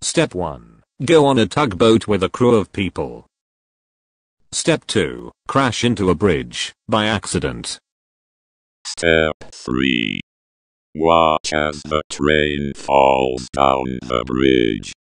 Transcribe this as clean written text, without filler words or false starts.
Step 1. Go on a tugboat with a crew of people. Step 2. Crash into a bridge by accident. Step 3. Watch as the train falls down the bridge.